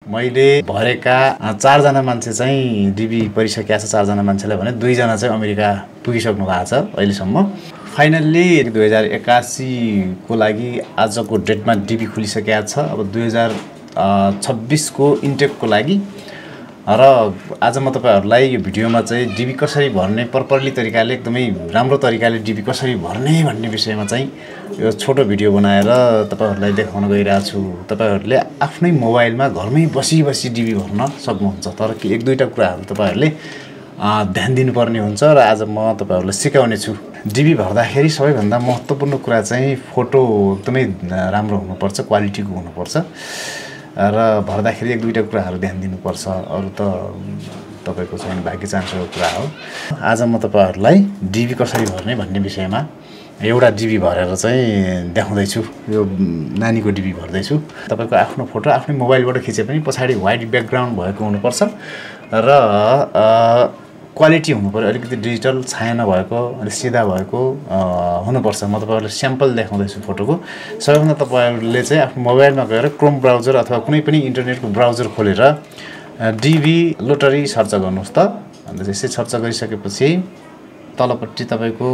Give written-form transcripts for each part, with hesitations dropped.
मैले भरेका 4 जना मान्छे चाहिँ डिबी परिसकेका छ 4 जना मान्छेलाई भने 2 जना चाहिँ अमेरिका पुगिसक्नु भएको छ अहिलेसम्म। फाइनल्ली 2081 को लागि आजको डेटमा डिबी खुलिसकेको छ। अब 2026 को इन्टेकको लागि र आज म तपाईहरुलाई यो भिडियोमा चाहिँ डिबी कसरी भर्ने प्रपरली तरिकाले एकदमै राम्रो तरिकाले डिबी कसरी भर्ने भन्ने विषयमा चाहिँ यो छोटो भिडियो बनाएर तपाईहरुलाई देखाउन गइरहेको छु। तपाईहरुले आफ्नै मोबाइलमा घरमै बसी डिबी भर्न सक्नुहुन्छ। तर एक दुईटा कुराहरु तपाईहरुले ध्यान दिनुपर्ने हुन्छ र आज म तपाईहरुलाई सिकाउने छु। डिबी भर्दाखेरि सबैभन्दा महत्त्वपूर्ण कुरा चाहिँ फोटो एकदमै राम्रो हुनुपर्छ, क्वालिटीको हुनुपर्छ र भर्दाखेरि एक दुईटा कुराहरु ध्यान दिनुपर्छ। अरु त तपाईको चाहिँ भाग्य चाहन्छु कुरा हो। आज म तपाईहरुलाई डिबी कसरी भर्ने भन्ने विषयमा एउटा डिबी भरेर चाहिँ देखाउँदै छु। यो नानीको डिबी भर्दै छु। तपाईको आफ्नो फोटो आफ्नै मोबाइलबाट खिचे पनि पछाडी व्हाइट ब्याकग्राउन्ड भएको हुनुपर्छ र क्वालिटी हुनुपर्यो, अलिकति डिजिटल छाया नभएको, अलि सिधा भएको हुनुपर्छ। म तपाईहरुलाई स्याम्पल देखाउँदै छु फोटोको। सबैभन्दा तपाईहरुले चाहिँ आफ्नो मोबाइलमा गएर क्रोम ब्राउजर अथवा कुनै पनि इन्टरनेटको ब्राउजर खोलेर डिबी लोटरी सर्च गर्नुस् त। अनि त्यसै सर्च गरिसकेपछि तलपट्टि तपाईको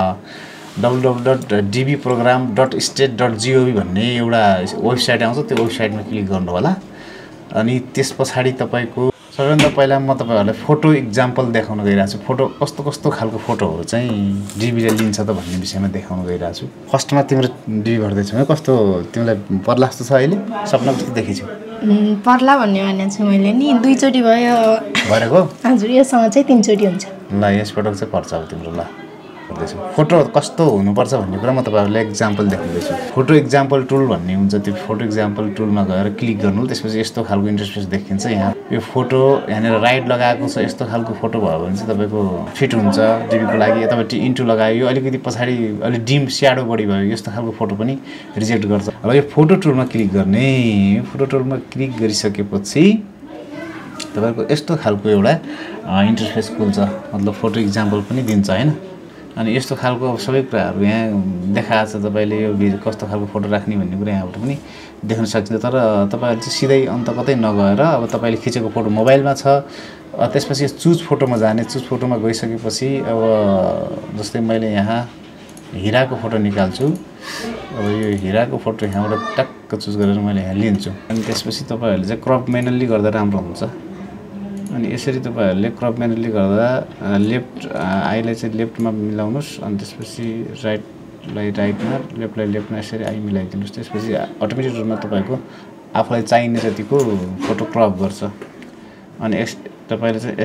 www.dbprogram.state.gov भन्ने एउटा वेबसाइट आउँछ। त्यो वेबसाइटमा क्लिक गर्नु होला। अनि त्यसपछि तपाईको सबैभन्दा पहिला म तपाईहरुलाई फोटो एक्जाम्पल देखाउन गइरहेको छु। फोटो कस्तो खालको फोटोहरु चाहिँ डिबीले लिन्छ त भन्ने विषयमा देखाउन गइरहेको छु। फर्स्टमा तिम्रो डिबी भर्दै छु। कस्तो तिमीलाई पर्ला जस्तो छ अहिले? सपना कस्तो देखेछु? पर्ला भन्ने माने छु मैले नि। 2 चोटी भयो भरेको? हजुर, यससँग चाहिँ 3 चोटी हुन्छ। ल यस पटक चाहिँ पर्छ अब तिम्रो। ल फोटो कस्तो हुनुपर्छ भन्ने कुरा म तपाईहरुलाई एक्जाम्पल देखाउँदैछु। फोटो एक्जाम्पल टुल भन्ने हुन्छ। त्यो फोटो एक्जाम्पल टुलमा गएर क्लिक गर्नु। त्यसपछि यस्तो खालको इन्टरफेस देखिन्छ। यहाँ यो फोटो यहाँनेर राइट लगाएको छ। यस्तो खालको फोटो भयो भने चाहिँ तपाईको फिट हुन्छ डिबीको लागि। तपाईँ इन्टु लगायो, यो अलिकति पछाडी अलि डिम स्याडो बढी भयो, यस्तो खालको फोटो पनि रिजेक्ट गर्छ। अब यो फोटो टुलमा क्लिक गर्ने। फोटो टुलमा क्लिक गरिसकेपछि तपाईको यस्तो खालको एउटा इन्टरफेस खुल्छ। मतलब फोटो एक्जाम्पल पनि दिन्छ हैन। अनि यस्तो खालको सबै कुराहरु यहाँ देखाएको छ। तपाईले यो कस्तो खालको फोटो राख्ने भन्ने कुरा यहाँबाट पनि देख्न सकिन्छ। तर तपाईहरु चाहिँ सिधै अन्त कतै नगएर अब तपाईले खिचेको फोटो मोबाइलमा छ, त्यसपछि चुज फोटोमा जाने। चुज फोटोमा गइसकेपछि अब जस्तै मैले यहाँ हिराको फोटो निकाल्छु। अब यो हिराको फोटो यहाँबाट टक्क चुज गरेर मैले यहाँ लिन्छु। अनि त्यसपछि तपाईहरुले चाहिँ क्रप म्यानुअली गर्दा राम्रो हुन्छ। अनि यसरी तपाईहरुले क्रप म्यानुअली गर्दा लेफ्ट आईलाई चाहिँ लेफ्टमा मिलाउनुस्। अनि त्यसपछि राइटलाई राइटमा, लेफ्टलाई लेफ्टमा यसरी आई मिलाइदिनुस्। त्यसपछि अटोमेटिक रूपमा तपाईको आफुलाई चाहिने जतिको फोटो क्रप गर्छ। अनि तपाईले चाहिँ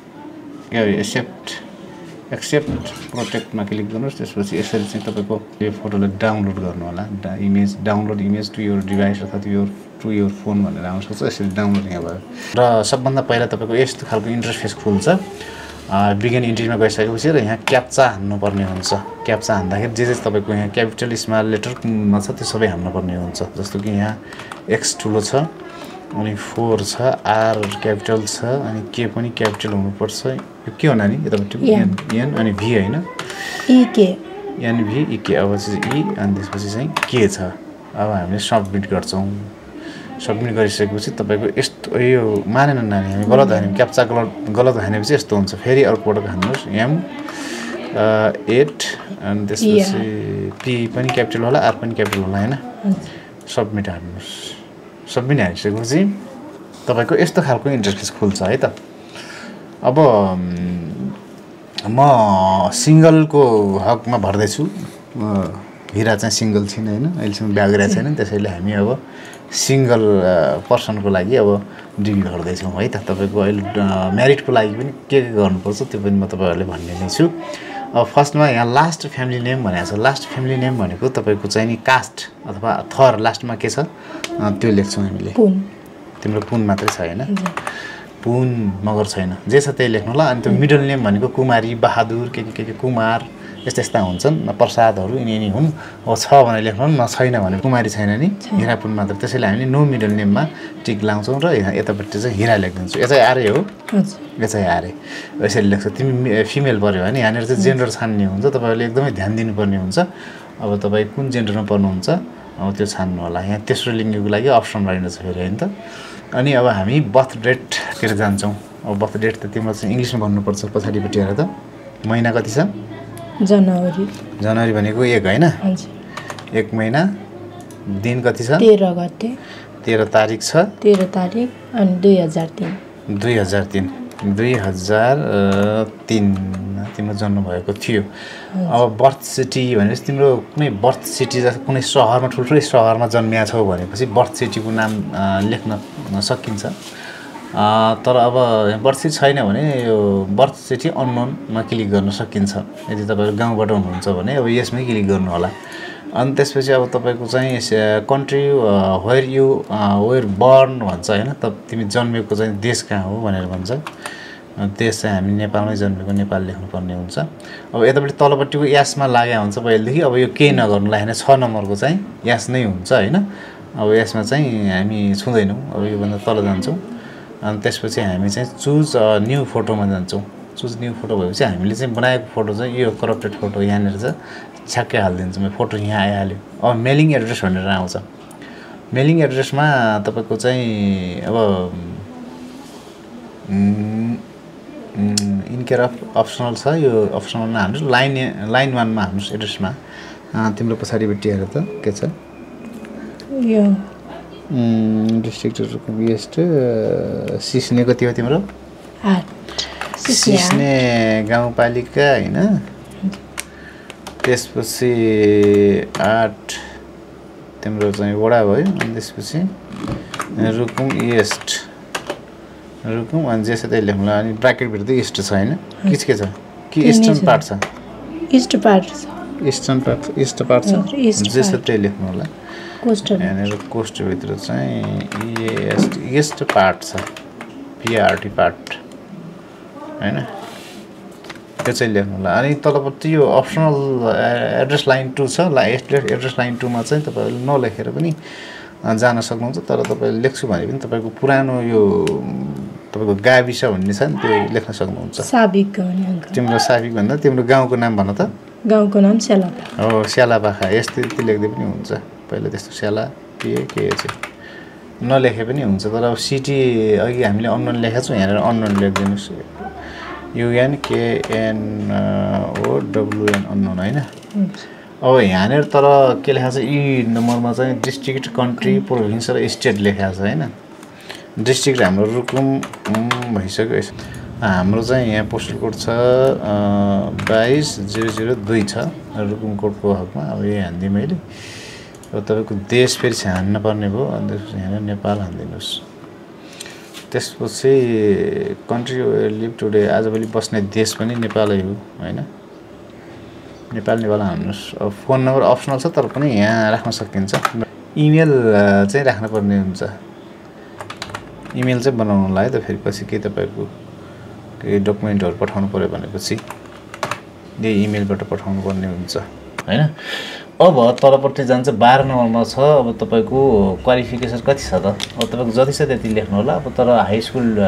एक्सेप्ट प्रोटेक्टमा क्लिक गर्नुस्। त्यसपछि यसरी चाहिँ तपाईको यो फोटोलाई डाउनलोड गर्नु होला। Download image to your device अथवा टु योर फोन भनेर आउन सक्छ। यसरी डाउनलोड यहाँ भयो र सबभन्दा पहिला तपाईको यस्तो खालको इन्टरफेस खुल्छ। बिगिन इन्ट्रीमा गइसकेपछि र यहाँ क्याप्चा हान्नुपर्ने हुन्छ। क्याप्चा हान्दाखेरि जे तपाईको यहाँ क्यापिटल स्मल लेटरमा छ त्यो सबै हान्नुपर्ने हुन्छ। जस्तो कि यहाँ एक्स ठुलो छ, अनि 4 छ, आर क्यापिटल छ, अनि के पनि क्यापिटल हुनुपर्छ। यो के हो नानी? यतापट्टि एन अनि भी हैन, ई के, एन भी ई के। अब चाहिँ ई अनि त्यसपछि चाहिँ के छ। अब हामीले सबमिट गर्छौं। सबमिट गरिसकेपछि तपाईको यस्तो यो मानेन नानी, हामी गलत हान्यौं। क्याप्चा गलत हानेपछि यस्तो हुन्छ। फेरि अर्को पटक हान्नुस् एम 8 अनि त्यसपछि पी पनि क्यापिटल होला, आर पनि क्यापिटल होला हैन। सबमिट हान्नुस्। सबमिट हानिसकेपछि तपाईको यस्तो खालको इन्टरफेस खुल्छ है त। अब म सिंगलको हकमा भर्दै छु। हिरा चाहिँ सिंगल छैन हैन, अहिलेसम्म बिहा गरेको छैन। त्यसैले हामी अब सिंगल पर्सनको लागि अब डिबी भर्दै छौं है त। तपाईको अहिले म्यारिडको लागि पनि के गर्नुपर्छ त्यो पनि म तपाईहरुले भन्ने नै छु। अब फर्स्टमा यहाँ लास्ट फ्यामिली नेम भनेको छ। लास्ट फ्यामिली नेम भनेको तपाईको चाहिँ नि कास्ट अथवा थर लास्टमा के छ त्यो लेख्छौं हामीले। तिम्रो पुन मात्रै छ हैन, पुन मगर छैन। जे छ त्यही लेख्नु ल। अनि त्यो मिडल नेम भनेको कुमारी, बहादुर, के कुमार यस्ता हुन्छन्। प्रसादहरु यिनी हुन्। अब छ भने लेख्नु न, छैन भने कुमारी छैन नि, हिरा पुन मात्र। त्यसैले हामीले नो मिडल नेममा टिक लाउँछौं र यतापट्टि चाहिँ हिरा लेख्दिन्छौँ। एचआई आरए हो, एचआई आरए यसरी लेख्छ। तिमी फिमेल पर्यो भने यहाँनेर चाहिँ जेन्डर छान्ने हुन्छ। तपाईहरुले एकदमै ध्यान दिनुपर्ने हुन्छ। अब तपाई कुन जेन्डरमा पर्नुहुन्छ अब त्यो छान्नु होला। यहाँ तेस्रो लिङ्गको लागि अप्सन रहेछ फेरि हैन त। अनि अब हामी बर्थ डेटतिर जान्छौँ अब बर्थ डेट त तिम्रो चाहिँ इङ्ग्लिसमा भन्नुपर्छ पछाडिपट्टि हेर त महिना कति छ जनवरी भनेको 1 होइन 1 महिना दिन कति छ 13 गते 13 तारिक छ 13 तारिक अनि 2003 तिम्रो जन्म भएको थियो अब बर्थ सिटी भनेपछि तिम्रो कुनै बर्थ सिटी जस्तो कुनै सहरमा ठुल्ठुलै सहरमा जन्मिया छौ भनेपछि बर्थ सिटीको नाम लेख्न सकिन्छ तर अब बर्थ सिटी छैन भने यो बर्थ सिटी अननोनमा क्लिक गर्न सकिन्छ यदि तपाईहरु गाउँबाट हुनुहुन्छ भने अब यसमै क्लिक गर्नु होला अनि त्यसपछि अब तपाईको चाहिँ country where you were born भन्छ हैन त तिमी जन्मेको चाहिँ देश कहाँ हो भनेर भन्छ देश चाहिँ हामी नेपालमै जन्मेको नेपाल लेख्नुपर्ने हुन्छ अब यतापट्टि तलपट्टिको यासमा लाग्या हुन्छ पहिलेदेखि अब यो केही नगर्नुलाई हैन 6 नम्बरको चाहिँ यास नै हुन्छ हैन अब यसमा चाहिँ हामी छुदैनौं अब यो भन्दा तल जान्छौं अनि त्यसपछि हामी चाहिँ चुज न्यू फोटोमा जान्छौं चुज न्यू फोटो भएपछि हामीले चाहिँ बनाएको फोटो चाहिँ यो करप्टेड फोटो यहाँनेर चाहिँ छ्याक्कै हाल्दिन्छु म फोटो यहाँ आइहाल्यो अब मेलिङ एड्रेस भनेर आउँछ मेलिङ एड्रेसमा तपाईको चाहिँ अब इन केयर अफ अप्सनल छ यो अप्सनलमा हाल्नुस् लाइन 1 मा हाल्नुस् एड्रेसमा तिम्रो पछाडिपट्टि हेर त के छ यो डिस्ट्रिक्ट वेस्ट सिस्ने कति हो तिम्रो 8 सिस्ने गाउँपालिका हैन त्यसपछि 8 तिम्रो चाहिँ वडा भयो अनि त्यसपछि रुकुम ईस्ट रुकुम अनि जे छ त्यही लेख्नुला अनि ब्र्याकेट भित्र ईस्ट छ हैन के छ कि ईस्टर्न पार्ट छ ईस्टर्न पार्ट छ जे छ त्यही लेख्नु होला यहाँनिर कोस्ट भित्र चाहिँ ईस्ट पार्ट छ पीआरटी पार्ट हैन त्यो चाहिँ लेख्नु होला अनि तलपट्टि यो अप्सनल एड्रेस लाइन 2 छ एड्रेस लाइन 2 मा चाहिँ तपाईहरुले नलेखेर पनि जान सक्नुहुन्छ तर तपाईले लेख्छु भने पनि तपाईको पुरानो यो तपाईको गाविस भन्ने छ नि त्यो लेख्न सक्नुहुन्छ साबिक गर्ने अंक तिम्रो साबिक भन्दा तिम्रो गाउँको नाम भन त गाउँको नाम स्यालापा हो स्यालापाखा यस्तै लेख्दै पनि हुन्छ पहिला त्यस्तो स्याला के चाहिँ नलेखे पनि हुन्छ तर अब सिटी अघि हामीले अननोन लेखेका छौं यहाँ अननोन लेख्दिनुस् U N K N O W N unknown हैन अब यहाँनेर तर के लेखा छ ई नम्बरमा चाहिँ डिस्ट्रिक्ट कन्ट्री प्रोभिन्स र स्टेट लेखा छ हैन डिस्ट्रिक्ट हाम्रो रुकुम भइसक्यो हाम्रो चाहिँ यहाँ पोस्टल कोड छ 22002 छ रुकुम कोडको हकमा अब यो हान्दिए मैले अब तपाईको देश फेरि छान्न पर्ने भयो अनि त्यसपछि यहाँ नेपाल हान्दिनुस् त्यसपछि कन्ट्री लिभ टुडे आजभोलि बस्ने देश पनि नेपालै हो हैन नेपाल हाल्नुस् अब फोन नम्बर अप्सनल छ तर पनि यहाँ राख्न सकिन्छ इमेल चाहिँ राख्न पर्ने हुन्छ इमेल चाहिँ बनाउनलाई त फेरि पछि के तपाईको के डकुमेन्टहरु पठाउनु पर्यो भनेपछि यो इमेलबाट पठाउनु पर्ने हुन्छ हैन अब तलपट्टि जान्छ 12 नम्बरमा छ अब तपाईको क्वालिफिकेसन कति छ त अब तपाईको जति छ त्यति लेख्नु होला अब तर हाई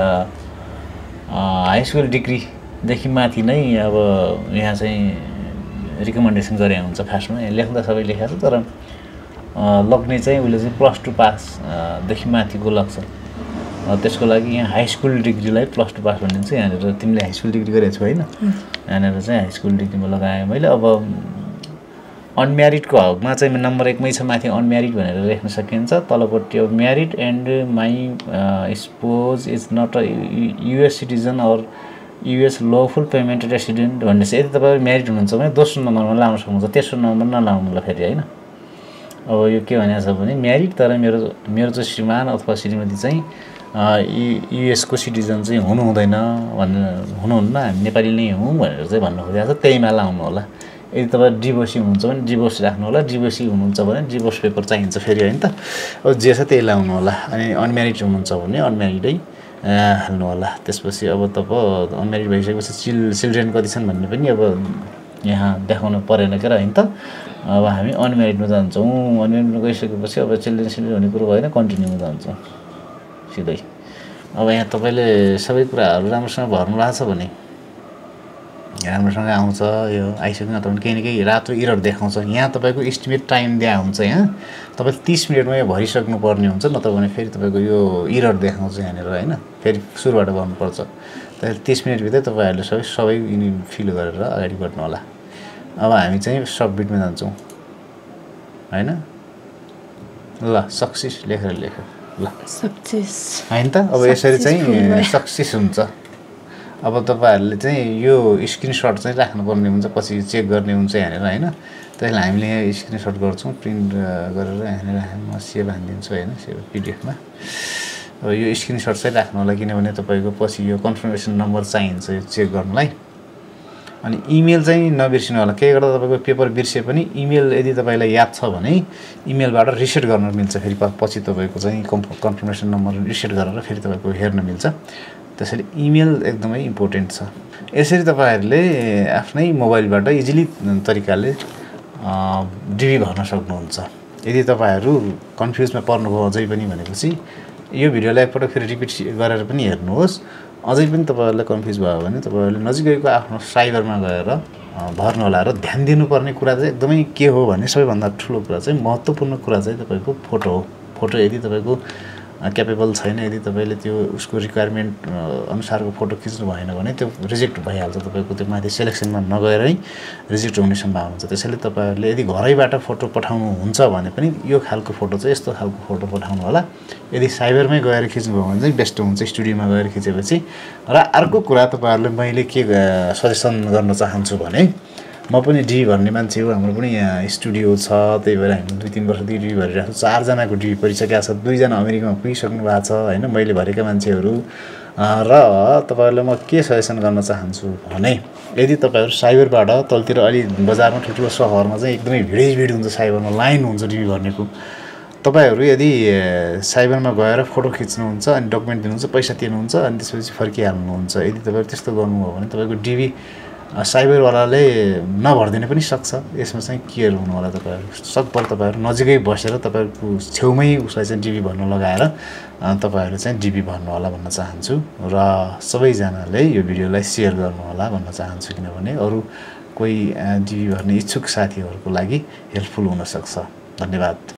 स्कुल डिग्री देखि माथि नै अब यहाँ चाहिँ रिकमेन्डेसन गरे हुन्छ फास्टमा यहाँ लेख्दा सबै लेखेको छ तर लग्ने चाहिँ उले चाहिँ +2 पास देखि माथिको लाग्छ त्यसको लागि यहाँ हाई स्कुल डिग्रीलाई +2 पास भनिन्छ यहाँनेर तिमीले हाई स्कुल डिग्री गरेको छौ हैन यहाँनेर चाहिँ हाई स्कुल डिग्रीमा लगाए मैले अब अनम्यारिडको हकमा चाहिँ नम्बर 1 मै छ माथि अनम्यारिड भनेर लेख्न सकिन्छ तलपट्टि अब married and my spouse is not a US citizen or US lawful permanent resident भन्ने चाहिँ यदि तपाईहरु म्यारिड हुनुहुन्छ भने दोस्रो नम्बरमा लाउन सक्नुहुन्छ तेस्रो नम्बर नलाउनु होला फेरि हैन अब यो के भनेको छ भने म्यारिड तर मेरो चाहिँ श्रीमान अथवा श्रीमती चाहिँ युएस को सिटिजन चाहिँ हुनुहुँदैन हुनुहुन्न हामी नेपाली नै हौं भनेर चाहिँ भन्नु खोजेको छ त्यहीमा लाउनु होला यदि तपाईं डिभोर्सी हुनुहुन्छ भने डिभोर्स राख्नु होला डिभोर्सी हुनुहुन्छ भने डिभोर्स पेपर चाहिन्छ फेरि हैन त अब जे छ त्यही लाउनु होला अनि अनम्यारिड हुनुहुन्छ भने अनम्यारिडै हाल्नु होला त्यसपछि अब तपाईं अनम्यारिड भइसकेपछि चिल्ड्रेन कति छन् भन्ने पनि अब यहाँ देखाउन परेन के र हैन त अब हामी अनम्यारिडमा जान्छौं अनम्यारिडमा गइसकेपछि अब चिल्ड्रेन हुने कुरो भएन कन्टिन्युमा जान्छौं सिधै अब यहाँ तपाईले सबै कुराहरु राम्रोसँग भर्नु भएको छ भने राम्रोसँग आउँछ यो आइसक्यो तपाईँ केही न केही रातो इरर देखाउँछ यहाँ तपाईँको एस्टिमेट टाइम दिया हुन्छ यहाँ तपाईँ 30 मिनटमा यो भरिसक्नु पर्ने हुन्छ नत्र भने फेरि तपाईँको यो इरर देखाउँछ यहाँनिर होइन फेरि सुरुबाट गर्नुपर्छ त्यसले 30 मिनटभित्रै तपाईँहरूले सबै यिनी फिल गरेर अगाडि बढ्नु होला अब हामी चाहिँ सबमिटमा जान्छौँ होइन ल सक्सेस लेखेर लेख ल सक्सेस होइन त अब यसरी चाहिँ सक्सेस हुन्छ अब तपाईँहरूले चाहिँ यो स्क्रिनसट चाहिँ राख्नुपर्ने हुन्छ पछि चेक गर्ने हुन्छ यहाँनिर होइन त्यसलाई हामीले यहाँ स्क्रिनसट गर्छौँ प्रिन्ट गरेर यहाँनिर म सेभ हानिदिन्छु होइन सेभ पिडिएफमा अब यो स्क्रिनसट चाहिँ राख्नु होला किनभने तपाईँको पछि यो कन्फर्मेसन नम्बर चाहिन्छ यो चेक गर्नुलाई अनि इमेल चाहिँ नबिर्सिनु होला केही गर्दा तपाईँको पेपर बिर्से पनि इमेल यदि तपाईँलाई याद छ भने इमेलबाट रिसेट गर्न मिल्छ फेरि पछि तपाईँको चाहिँ कन्फर्मेसन नम्बर रिसेट गरेर फेरि तपाईँको हेर्न मिल्छ त्यसैले इमेल एकदमै इम्पोर्टेन्ट छ यसरी तपाईँहरूले आफ्नै मोबाइलबाट इजिली तरिकाले डिबी भर्न सक्नुहुन्छ यदि तपाईँहरू कन्फ्युजमा पर्नुभयो अझै पनि भनेपछि यो भिडियोलाई एकपटक फेरि रिपिट गरेर पनि हेर्नुहोस् अझै पनि तपाईँहरूलाई कन्फ्युज भयो भने तपाईँहरूले नजिकैको आफ्नो साइबरमा गएर भर्नु होला र ध्यान दिनुपर्ने कुरा चाहिँ एकदमै के हो भने सबैभन्दा ठुलो कुरा चाहिँ महत्त्वपूर्ण कुरा चाहिँ तपाईँको फोटो हो फोटो यदि तपाईँको क्यापेबल छैन यदि तपाईँले त्यो उसको रिक्वायरमेन्ट अनुसारको फोटो खिच्नु भएन भने त्यो रिजेक्ट भइहाल्छ तपाईँको त्यो माथि सेलेक्सनमा नगएरै रिजेक्ट हुने सम्भावना हुन्छ त्यसैले तपाईँहरूले यदि घरैबाट फोटो पठाउनुहुन्छ भने पनि यो खालको फोटो चाहिँ यस्तो खालको फोटो पठाउनु होला यदि साइबरमै गएर खिच्नुभयो भने चाहिँ बेस्ट हुन्छ स्टुडियोमा गएर खिचेपछि र अर्को कुरा तपाईँहरूले मैले के सजेसन गर्न चाहन्छु भने म पनि डिबी भर्ने मान्छे हो हाम्रो पनि यहाँ स्टुडियो छ त्यही भएर हामी 2-3 वर्षदेखि डिबी भरिरहेको छ 4 जनाको डिबी परिसकेको छ 2 जना अमेरिकामा पुगिसक्नु भएको छ होइन मैले भरेका मान्छेहरू र तपाईँहरूलाई म के सजेसन गर्न चाहन्छु भने यदि तपाईँहरू साइबरबाट तलतिर अलि बजारमा ठुल्ठुलो सहरमा चाहिँ एकदमै भिड हुन्छ साइबरमा लाइन हुन्छ डिबी भर्नेको तपाईँहरू यदि साइबरमा गएर फोटो खिच्नुहुन्छ अनि डकुमेन्ट दिनुहुन्छ पैसा तिर्नुहुन्छ अनि त्यसपछि फर्किहाल्नुहुन्छ यदि तपाईँहरू त्यस्तो गर्नुभयो भने तपाईँको डिबी साइबरवालाले नभरिदिन पनि सक्छ यसमा चाहिँ केयर हुनु होला तपाईँहरू सकभर तपाईँहरू नजिकै बसेर तपाईँहरूको छेउमै उसलाई चाहिँ डिबी भर्न लगाएर तपाईँहरू चाहिँ डिबी भर्नु होला भन्न चाहन्छु र सबैजनाले यो भिडियोलाई सेयर गर्नु होला भन्न चाहन्छु किनभने अरू कोही डिबी भर्ने इच्छुक साथीहरूको लागि हेल्पफुल हुनसक्छ धन्यवाद